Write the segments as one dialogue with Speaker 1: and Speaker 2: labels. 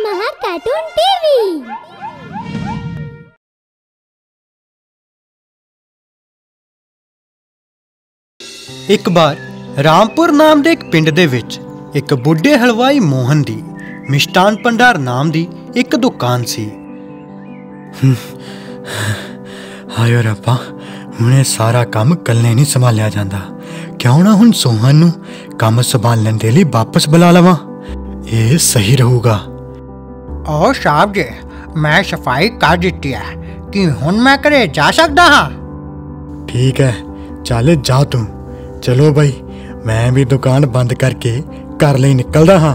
Speaker 1: महा cartoon TV.
Speaker 2: एक बार रामपुर नाम दे एक पिंड दे विच एक बुढ़े हलवाई मोहन दी मिष्टान भंडार नाम दी एक दुकान सी। हायो रब्बा, हुणे सारा काम कल्ले नहीं संभालिया जांदा। क्यों ना हुण सोहन नूं काम संभालण दे लई वापस बुला लवां, ये सही रहूगा।
Speaker 3: ओ साहब जी, मैं सफाई कर दित्ती है कि हुण मैं घरे जा सकदा हां?
Speaker 2: ठीक है, चल जा तू। चलो भाई, मैं भी दुकान बंद करके घर ਲਈ निकलदा हां।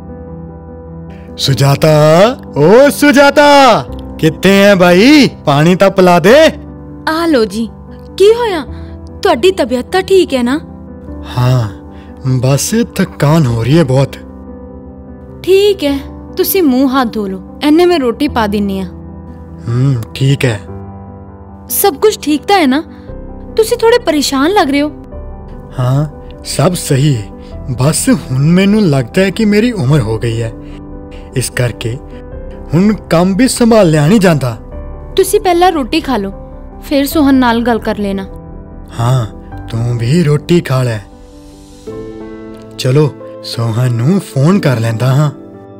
Speaker 2: सुजाता, ओ सुजाता, कित्थे है भाई? पानी तां पिला दे।
Speaker 4: आ लो जी। की होया? तुहाडी तबीयत तां ठीक है ना?
Speaker 2: हाँ, बस थकान हो रही है बहुत।
Speaker 4: ठीक है, तुसी मुंह हाथ धो लो, एने में रोटी पा दिन्नी आ।
Speaker 2: ठीक है।
Speaker 4: सब कुछ ठीक तां है ना? तुसी थोड़े परेशान लग रहे हो।
Speaker 2: हाँ, सब सही है। बस हुण मैनू लगता है कि मेरी उम्र हो गई है, इस करके हुण काम भी संभालिया नहीं जाता।
Speaker 4: तुसी पहला रोटी खा लो, फिर सोहन नाल गल कर लेना।
Speaker 2: हाँ, तू भी रोटी खा ले। चलो, सोहन नू फोन कर लेंदा हाँ।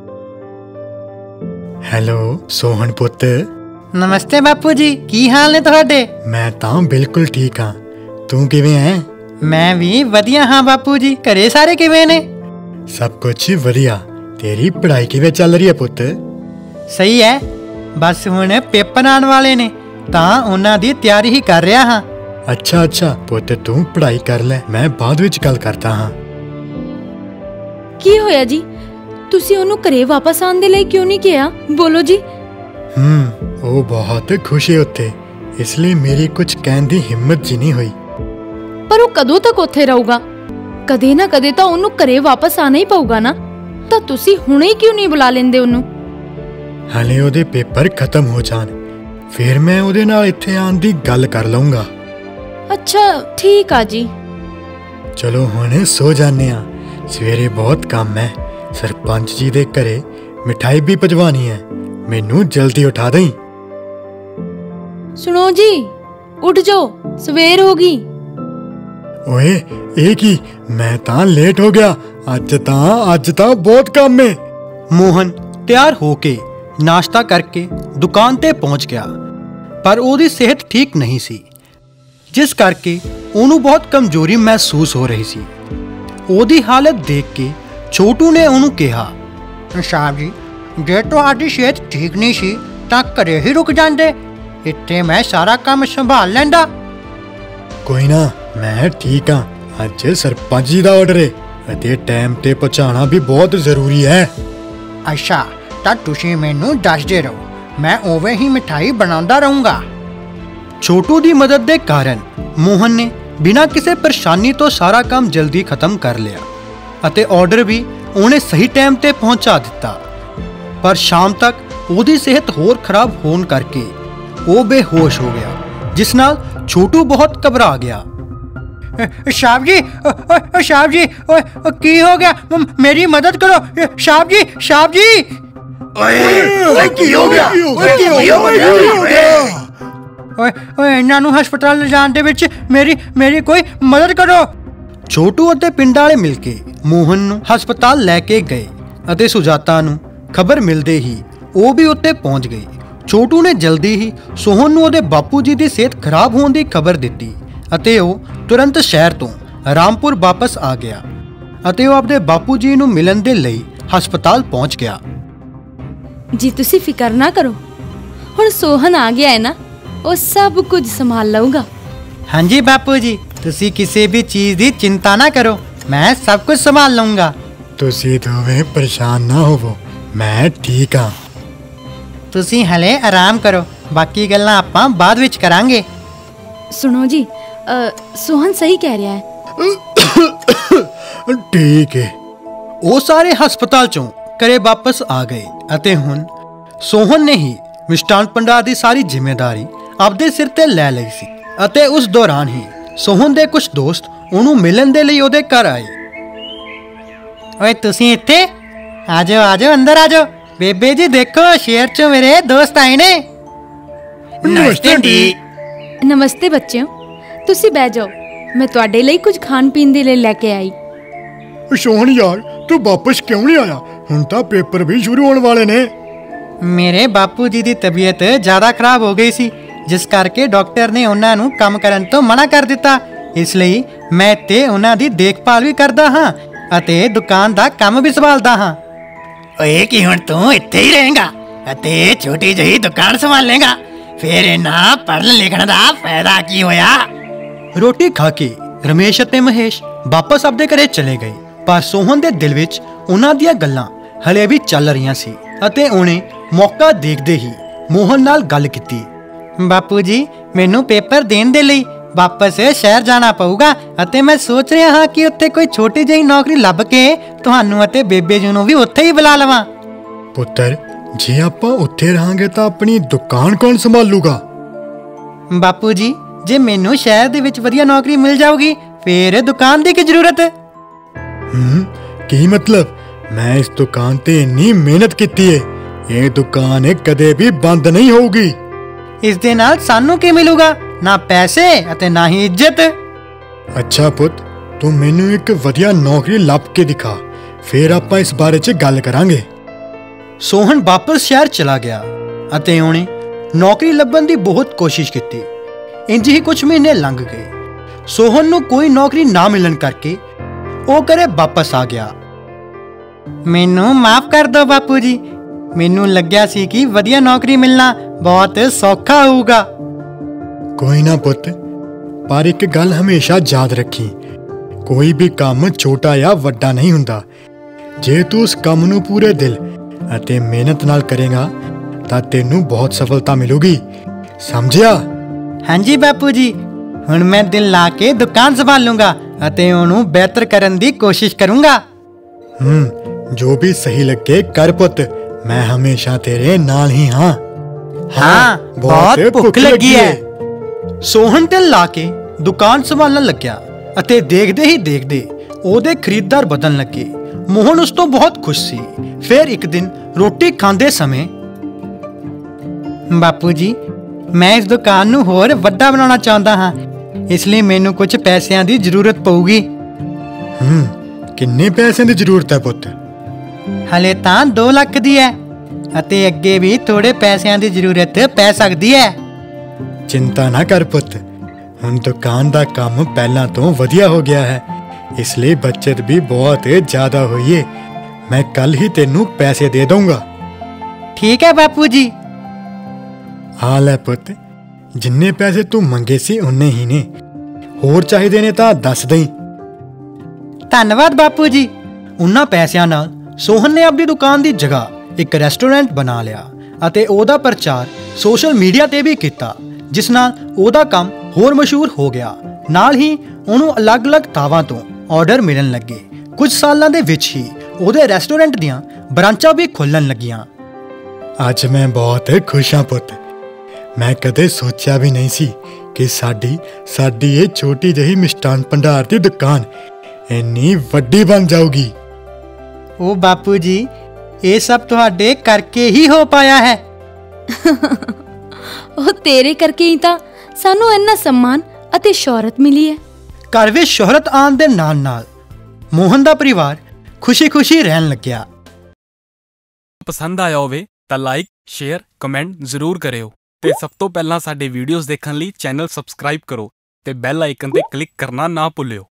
Speaker 2: हेलो सोहन पुत्त।
Speaker 3: नमस्ते बापू जी, की हाल ने तुहाडे?
Speaker 2: मैं तां बिल्कुल ठीक हाँ, तू किवें है?
Speaker 3: मैं भी वधिया हाँ बापू जी। घरे सारे किवें ने?
Speaker 2: सब कुछ वधिया। तेरी पढ़ाई किवें चल रही है पुत्त?
Speaker 3: सही है, बस हुण पेपर आने वाले ने तां उन्हां दी तैयारी ही कर रहा हाँ।
Speaker 2: अच्छा अच्छा पुत्त, तू पढ़ाई कर ले, मैं बाद विच गल करता हाँ।
Speaker 4: की होया जी? तुसी ओनू घरे वापस आने दे लई क्यों नहीं किया? बोलो जी।
Speaker 2: वो बहुत खुश है उत्थे, इसलिए मेरी कुछ कहने दी हिम्मत जी नहीं हुई।
Speaker 4: पर वो कदों तक उत्थे रहूगा? कदे ना कदे तो ओनू घरे वापस आना ही पऊगा ना। तो तुसी हुणे ही क्यों नहीं बुला लेंदे ओनू?
Speaker 2: हाले ओदे पेपर खत्म हो जान, फिर मैं ओदे नाल इत्थे आन दी गल कर लूंगा। अच्छा
Speaker 4: ठीक आ जी।
Speaker 2: चलो हुणे सो जाने आ, सवेरे बहुत काम है। सरपंच जी दे घरे मिठाई भी पजवानी है, मैनू जल्दी उठा दई।
Speaker 4: सुनो जी, उठ जाओ, सवेर होगी।
Speaker 2: ओए ए की, मैं तां लेट हो गया। अज तां बहुत काम है। मोहन तैयार होके नाश्ता करके दुकान ते पहुंच गया, पर ओदी सेहत ठीक नहीं सी, जिस करके ओनू बहुत कमजोरी महसूस हो रही सी। ओदी हालत देख के छोटू ने ओनू कहा,
Speaker 3: साहब जी, जे तुहाडी सेहत ठीक नहीं सी तां घरे ही रुक जांदे, इत्थे मैं सारा काम संभाल लैंदा।
Speaker 2: कोई ना, मैं ठीक हाँ। अज सरपंच जी दा ऑर्डर है अते टाइम ते पहुंचाना भी बहुत जरूरी है।
Speaker 3: अच्छा, तां तुसी मैनू दसदे रहो, मैं ओवें ही मिठाई बनांदा रहूंगा।
Speaker 2: छोटू दी मदद दे कारण मोहन ने बिना किसी परेशानी तो सारा काम जल्दी खत्म कर लिया अते ऑर्डर भी उन्हें सही टाइम ते पहुंचा दिता। पर शाम तक ओदी सेहत होर खराब होने करके वो बेहोश हो गया, जिस नाल छोटू बहुत घबरा गया।
Speaker 3: साहब जी, साहब जी, की हो गया? मेरी मदद करो साहब जी, साहब जी।
Speaker 2: की हो गया?
Speaker 3: इन्हां नूं हस्पताल ले जाण दे विच मेरी कोई मदद करो।
Speaker 2: छोटू अते पिंड वाले मिलके मोहन नूं हस्पताल लैके गए अते सुजाता नूं खबर मिलदे ही वो भी उत्ते पहुंच गई। छोटू ने जल्दी ही सोहन नूं ओहदे बापू जी दी सेहत खराब होने दी खबर दित्ती अते वो तुरंत शहर तो रामपुर वापस आ गया अते वो अपने बापू जी नूं मिलन दे लई हस्पताल पहुंच गया।
Speaker 4: जी तुसी फिकर ना करो, हुण सोहन आ गया है ना, वो सब कुछ संभाल लऊगा।
Speaker 3: हाँ जी बापू जी, तुसी किसी भी चीज की चिंता ना करो, मैं सब कुछ संभाल लूंगा।
Speaker 2: तुसी दोवें परेशान ना होवो, मैं ठीक हाँ।
Speaker 3: तुसी हले आराम करो, बाकी गल्लां आपां बाद विच करांगे।
Speaker 4: सुनो जी, सोहन सही कह रहा है।
Speaker 2: ठीक है। वो सारे हस्पताल चों घरे वापस आ गए अते हुण सोहन ने ही मिष्टान भंडार दी सारी जिम्मेदारी आपदे सिर ते ले लई सी अते उस दौरान ही सोहन दे कुछ दोस्त ओनू मिलन दे लई ओदे घर आए। ओए तुसी इत्थे आ जाओ, अंदर आ जाओ,
Speaker 3: ਬੇਬੇ ਜੀ ਦੇਖੋ, ਸ਼ਹਿਰ ਚੋਂ ਮੇਰੇ ਦੋਸਤ ਆਏ ਨੇ।
Speaker 2: ਨਮਸਤੇ ਆਂਟੀ।
Speaker 4: ਨਮਸਤੇ ਬੱਚਿਓ, ਤੁਸੀਂ ਬਹਿ ਜਾਓ, ਮੈਂ ਤੁਹਾਡੇ ਲਈ ਕੁਝ ਖਾਣ ਪੀਣ ਦੇ ਲਈ ਲੈ ਕੇ ਆਈ।
Speaker 2: ਸੋਹਣ ਯਾਰ, ਤੂੰ ਵਾਪਸ ਕਿਉਂ ਨਹੀਂ ਆਇਆ? ਹੁਣ ਤਾਂ ਪੇਪਰ ਵੀ ਸ਼ੁਰੂ ਹੋਣ ਵਾਲੇ ਨੇ।
Speaker 3: ਮੇਰੇ ਬਾਪੂ ਜੀ ਦੀ ਤਬੀਅਤ ਜ਼ਿਆਦਾ ਖਰਾਬ ਹੋ ਗਈ ਸੀ, ਜਿਸ ਕਰਕੇ ਡਾਕਟਰ ਨੇ ਉਹਨਾਂ ਨੂੰ ਕੰਮ ਕਰਨ ਤੋਂ ਮਨਾ ਕਰ ਦਿੱਤਾ। ਇਸ ਲਈ ਮੈਂ ਇੱਥੇ ਉਹਨਾਂ ਦੀ ਦੇਖਭਾਲ ਵੀ ਕਰਦਾ ਹਾਂ ਅਤੇ ਦੁਕਾਨ ਦਾ ਕੰਮ ਵੀ ਸੰਭਾਲਦਾ ਹਾਂ। ਓਏ ਕੀ ਹੁਣ ਤੂੰ ਇੱਥੇ ਹੀ ਰਹੇਂਗਾ ਅਤੇ ਛੋਟੀ ਜਿਹੀ ਦੁਕਾਨ ਸੰਭਾਲੇਂਗਾ? ਫਿਰ ਇਹਨਾਂ ਪੜ੍ਹਨ ਲਿਖਣ ਦਾ ਫਾਇਦਾ ਕੀ ਹੋਇਆ?
Speaker 2: ਰੋਟੀ ਖਾ ਕੇ ਰਮੇਸ਼ ਅਤੇ ਮਹੇਸ਼ ਵਾਪਸ ਆਪਣੇ ਘਰੇ ਚਲੇ ਗਏ, ਪਰ ਸੋਹਨ ਦੇ ਦਿਲ ਵਿੱਚ ਉਹਨਾਂ ਦੀਆਂ ਗੱਲਾਂ ਹਲੇ ਵੀ ਚੱਲ ਰਹੀਆਂ ਸੀ ਅਤੇ ਉਹਨੇ ਮੌਕਾ ਦੇਖਦੇ ਹੀ ਮੋਹਨ ਨਾਲ ਗੱਲ ਕੀਤੀ।
Speaker 3: ਬਾਪੂ ਜੀ, ਮੈਨੂੰ ਪੇਪਰ ਦੇਣ ਦੇ ਲਈ ਵਾਪਸ ਸ਼ਹਿਰ ਜਾਣਾ ਪਊਗਾ ਅਤੇ ਮੈਂ ਸੋਚ ਰਿਹਾ ਹਾਂ ਕਿ ਉੱਥੇ ਕੋਈ ਛੋਟੀ ਜਿਹੀ ਨੌਕਰੀ ਲੱਭ ਕੇ ਤੁਹਾਨੂੰ ਅਤੇ ਬੇਬੇ ਜੀ ਨੂੰ ਵੀ ਉੱਥੇ ਹੀ ਬੁਲਾ ਲਵਾਂ।
Speaker 2: ਪੁੱਤਰ, ਜੇ ਆਪਾਂ ਉੱਥੇ ਰਹਾਂਗੇ ਤਾਂ ਆਪਣੀ ਦੁਕਾਨ ਕੌਣ ਸੰਭਾਲੂਗਾ?
Speaker 3: ਬਾਪੂ ਜੀ, ਜੇ ਮੈਨੂੰ ਸ਼ਹਿਰ ਦੇ ਵਿੱਚ ਵਧੀਆ ਨੌਕਰੀ ਮਿਲ ਜਾਊਗੀ ਫਿਰ ਦੁਕਾਨ ਦੀ ਕੀ ਜ਼ਰੂਰਤ?
Speaker 2: ਕੀ ਮਤਲਬ? ਮੈਂ ਇਸ ਦੁਕਾਨ ਤੇ ਇੰਨੀ ਮਿਹਨਤ ਕੀਤੀ ਹੈ, ਇਹ ਦੁਕਾਨ ਕਦੇ ਵੀ ਬੰਦ ਨਹੀਂ ਹੋਊਗੀ।
Speaker 3: ਇਸ ਦੇ ਨਾਲ ਸਾਨੂੰ ਕੀ ਮਿਲੂਗਾ? ਨਾ ਪੈਸੇ ਅਤੇ ਨਾ ਹੀ ਇੱਜ਼ਤ।
Speaker 2: ਅੱਛਾ ਪੁੱਤ, ਤੂੰ ਮੈਨੂੰ ਇੱਕ ਵਧੀਆ ਨੌਕਰੀ ਲੱਭ ਕੇ ਦਿਖਾ, ਫਿਰ ਆਪਾਂ ਇਸ ਬਾਰੇ 'ਚ ਗੱਲ ਕਰਾਂਗੇ। ਸੋਹਨ ਵਾਪਸ ਸ਼ਹਿਰ ਚਲਾ ਗਿਆ ਅਤੇ ਉਹਨੇ ਨੌਕਰੀ ਲੱਭਣ ਦੀ ਬਹੁਤ ਕੋਸ਼ਿਸ਼ ਕੀਤੀ। ਇੰਜ ਹੀ ਕੁਝ ਮਹੀਨੇ ਲੰਘ ਗਏ। ਸੋਹਨ ਨੂੰ ਕੋਈ ਨੌਕਰੀ ਨਾ ਮਿਲਣ ਕਰਕੇ ਉਹ ਘਰੇ ਵਾਪਸ ਆ ਗਿਆ।
Speaker 3: ਮੈਨੂੰ ਮਾਫ ਕਰ ਦਿਓ ਬਾਪੂ ਜੀ, ਮੈਨੂੰ ਲੱਗਿਆ ਸੀ ਕਿ ਵਧੀਆ ਨੌਕਰੀ ਮਿਲਣਾ ਬਹੁਤ ਸੌਖਾ ਹੋਊਗਾ।
Speaker 2: ਕੋਈ ਨਾ ਪੁੱਤ, ਪਰ ਇੱਕ ਗੱਲ ਹਮੇਸ਼ਾ ਯਾਦ ਰੱਖੀ, ਕੋਈ ਵੀ ਕੰਮ ਛੋਟਾ ਜਾਂ ਵੱਡਾ ਨਹੀਂ ਹੁੰਦਾ। ਜੇ ਤੂੰ ਉਸ ਕੰਮ ਨੂੰ ਪੂਰੇ ਦਿਲ ਅਤੇ ਮਿਹਨਤ ਨਾਲ ਕਰੇਗਾ ਤਾਂ ਤੈਨੂੰ ਬਹੁਤ ਸਫਲਤਾ ਮਿਲੂਗੀ, ਸਮਝਿਆ?
Speaker 3: ਹਾਂਜੀ ਬਾਪੂ ਜੀ, ਹੁਣ ਮੈਂ ਦਿਲ ਲਾ ਕੇ ਦੁਕਾਨ ਸੰਭਾਲੂੰਗਾ ਅਤੇ ਉਹਨੂੰ ਬਿਹਤਰ ਕਰਨ ਦੀ ਕੋਸ਼ਿਸ਼ ਕਰੂੰਗਾ।
Speaker 2: ਜੋ ਵੀ ਸਹੀ ਲੱਗੇ ਕਰ ਪੁੱਤ, ਮੈਂ ਹਮੇਸ਼ਾ ਤੇਰੇ ਨਾਲ ਹੀ ਹਾਂ।
Speaker 3: ਹਾਂ, ਬਹੁਤ ਭੁੱਖ ਲੱਗੀ ਹੈ।
Speaker 2: ਸੋਹਨ ਦਿਲ ਲਾ ਕੇ ਦੁਕਾਨ ਸੰਭਾਲਣ ਲੱਗਿਆ ਅਤੇ ਦੇਖਦੇ ਹੀ ਦੇਖਦੇ ਉਹਦੇ ਖਰੀਦਦਾਰ ਵਧਣ ਲੱਗੇ। ਮੋਹਨ ਉਸ ਤੋਂ ਬਹੁਤ ਖੁਸ਼ ਸੀ। ਫਿਰ ਇੱਕ ਦਿਨ ਰੋਟੀ ਖਾਂਦੇ ਸਮੇਂ,
Speaker 3: ਬਾਪੂ ਜੀ, ਮੈਂ ਇਸ ਦੁਕਾਨ ਨੂੰ ਹੋਰ ਵੱਡਾ ਬਣਾਉਣਾ ਚਾਹੁੰਦਾ ਹਾਂ, ਇਸ ਲਈ ਮੈਨੂੰ ਕੁਝ ਪੈਸਿਆਂ ਦੀ ਜ਼ਰੂਰਤ ਪਊਗੀ।
Speaker 2: ਕਿੰਨੇ ਪੈਸਿਆਂ ਦੀ ਜ਼ਰੂਰਤ ਹੈ ਪੁੱਤ?
Speaker 3: ਹਲੇ ਤਾਂ 2 ਲੱਖ ਦੀ ਹੈ ਅਤੇ ਅੱਗੇ ਵੀ ਥੋੜੇ ਪੈਸਿਆਂ ਦੀ ਜ਼ਰੂਰਤ ਪੈ ਸਕਦੀ ਹੈ।
Speaker 2: ਚਿੰਤਾ ਨਾ ਕਰ ਪੁੱਤ, ਹੁਣ ਦੁਕਾਨ ਦਾ ਕੰਮ ਪਹਿਲਾਂ ਤੋਂ ਵਧੀਆ ਹੋ ਗਿਆ ਹੈ, ਇਸ ਲਈ ਬਚਤ ਵੀ ਬਹੁਤ ਜ਼ਿਆਦਾ ਹੋਈ ਹੈ। ਮੈਂ ਕੱਲ ਹੀ ਤੈਨੂੰ ਪੈਸੇ ਦੇ ਦਊਂਗਾ।
Speaker 3: ਠੀਕ ਹੈ ਬਾਪੂ ਜੀ।
Speaker 2: ਆ ਲੈ ਪੁੱਤ, ਜਿੰਨੇ ਪੈਸੇ ਤੂੰ ਮੰਗੇ ਸੀ ਉਨੇ ਹੀ ਨੇ, ਹੋਰ ਚਾਹੀਦੇ ਨੇ ਤਾਂ ਦੱਸ ਦੇਈਂ।
Speaker 3: ਧੰਨਵਾਦ ਬਾਪੂ ਜੀ।
Speaker 2: ਉਹਨਾਂ ਪੈਸਿਆਂ ਨਾਲ ਸੋਹਨ ਨੇ ਆਪਣੀ ਦੁਕਾਨ ਦੀ ਜਗ੍ਹਾ ਇੱਕ ਰੈਸਟੋਰੈਂਟ ਬਣਾ ਲਿਆ ਅਤੇ ਉਹਦਾ ਪ੍ਰਚਾਰ ਸੋਸ਼ਲ ਮੀਡੀਆ ਤੇ ਵੀ ਕੀਤਾ, ਜਿਸ ਨਾਲ ਉਹਦਾ ਕੰਮ ਹੋਰ ਮਸ਼ਹੂਰ ਹੋ ਗਿਆ। ਨਾਲ ਹੀ ਉਹਨੂੰ ਅਲੱਗ-ਅਲੱਗ ਥਾਵਾਂ ਤੋਂ ਆਰਡਰ ਮਿਲਣ ਲੱਗੇ। ਕੁਝ ਸਾਲਾਂ ਦੇ ਵਿੱਚ ਹੀ ਉਹਦੇ ਰੈਸਟੋਰੈਂਟ ਦੀਆਂ ਬ੍ਰਾਂਚਾਂ ਵੀ ਖੁੱਲਣ ਲੱਗੀਆਂ। ਅੱਜ ਮੈਂ ਬਹੁਤ ਖੁਸ਼ ਹਾਂ ਪੁੱਤ। ਮੈਂ ਕਦੇ ਸੋਚਿਆ ਵੀ ਨਹੀਂ ਸੀ ਕਿ ਸਾਡੀ ਇਹ ਛੋਟੀ ਜਿਹੀ ਮਿਸ਼ਟਾਨ ਭੰਡਾਰ ਦੀ ਦੁਕਾਨ ਇੰਨੀ ਵੱਡੀ ਬਣ ਜਾਊਗੀ।
Speaker 3: ਉਹ ਬਾਪੂ ਜੀ, ਇਹ ਸਭ ਤੁਹਾਡੇ ਕਰਕੇ ਹੀ ਹੋ ਪਾਇਆ ਹੈ।
Speaker 4: ਉਹ ਤੇਰੇ ਕਰਕੇ ਹੀ ਤਾਂ ਸਾਨੂੰ ਇੰਨਾ ਸਨਮਾਨ ਅਤੇ ਸ਼ੌਹਰਤ ਮਿਲੀ ਹੈ।
Speaker 2: ਘਰ ਵਿੱਚ ਸ਼ੋਹਰਤ ਆਉਣ ਦੇ ਨਾਲ-ਨਾਲ ਮੋਹਨ ਦਾ ਪਰਿਵਾਰ ਖੁਸ਼ੀ-ਖੁਸ਼ੀ ਰਹਿਣ ਲੱਗਿਆ।
Speaker 5: ਪਸੰਦ ਆਇਆ ਹੋਵੇ ਤਾਂ ਲਾਈਕ, ਸ਼ੇਅਰ, ਕਮੈਂਟ ਜ਼ਰੂਰ ਕਰਿਓ ਤੇ ਸਭ ਤੋਂ ਪਹਿਲਾਂ ਸਾਡੇ ਵੀਡੀਓਜ਼ ਦੇਖਣ ਲਈ ਚੈਨਲ ਸਬਸਕ੍ਰਾਈਬ ਕਰੋ ਤੇ ਬੈਲ ਆਈਕਨ ਤੇ ਕਲਿੱਕ ਕਰਨਾ ਨਾ ਭੁੱਲਿਓ।